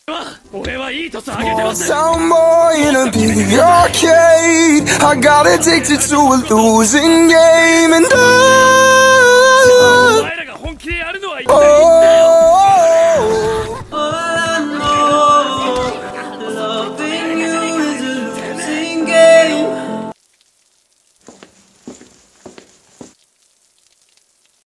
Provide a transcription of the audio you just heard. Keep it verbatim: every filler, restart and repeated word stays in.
Small town boy in a big arcade. I got addicted to a losing game, and